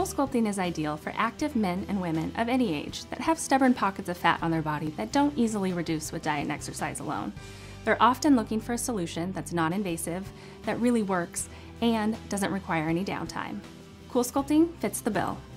Coolsculpting is ideal for active men and women of any age that have stubborn pockets of fat on their body that don't easily reduce with diet and exercise alone. They're often looking for a solution that's non-invasive, that really works, and doesn't require any downtime. Coolsculpting fits the bill.